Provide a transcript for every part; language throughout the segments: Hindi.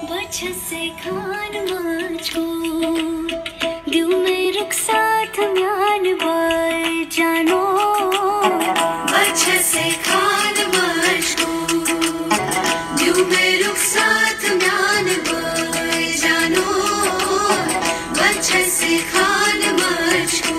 से खान मुझको दिल में रुक साथ म्यान बार जानो अच्छा से खान मुझको दिल में रुक साथ म्यान बार जानो अच्छा से खान मुझको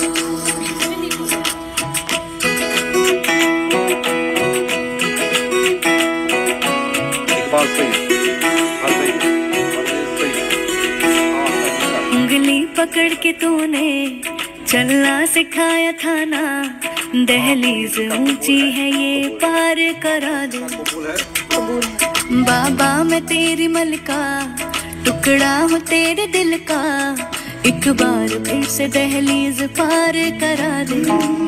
उंगली पकड़ के तूने चलना सिखाया था ना, दहलीज ऊंची है ये पार करा दे। बाबा मैं तेरी मलका, टुकड़ा हूँ तेरे दिल का, एक बार फिर से दहलीज पार करा दे।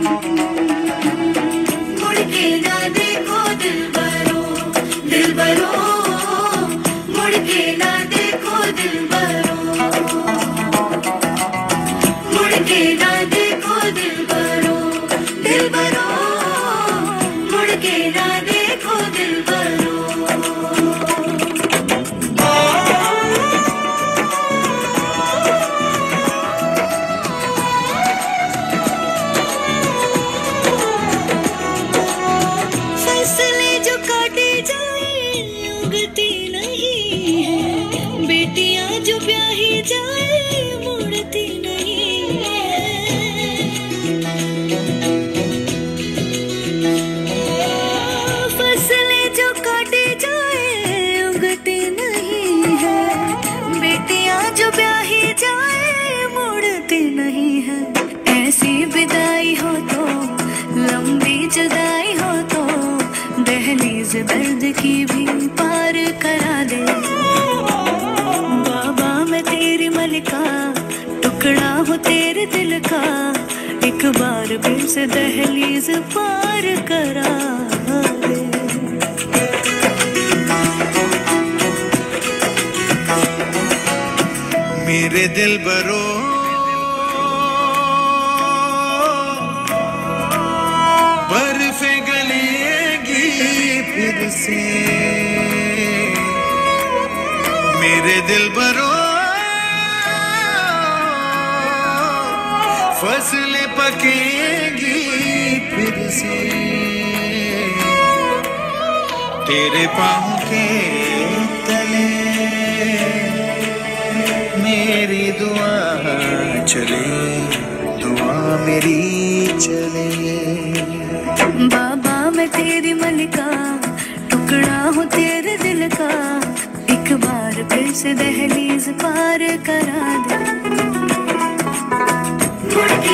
मुड़ के ना देखो दिलबरो, दिलबरो, मुड़ के ना देखो दिलबरो, मुड़ के ना देखो दिलबरो, दिलबरो, मुड़ के ना देखो दिलबरो। फसलें जो काटे जाए उगती नहीं है, बेटियां जो ब्याही जाए मुड़ती नहीं है। फसलें जो काटे जाए उगती नहीं है, बेटियां जो ब्याही जाए मुड़ती नहीं है। ऐसी विदाई हो तो लंबी जुदाई हो तो दहलीज दर्द की भी पार करा दे। बाबा मैं तेरी मलिका, टुकड़ा हूँ तेरे दिल का, एक बार फिर से दहलीज पार करा दे। मेरे दिलबरो बर्फें गलेगी फिर से, मेरे दिलबरो फसलें पकेगी फिर से, तेरे पाँव के तले मेरी दुआ चले, दुआ मेरी चले। बाबा मैं तेरी मलिका, टुकड़ा हूँ तेरे दिल का, एक बार फिर से दहलीज पार करा दे।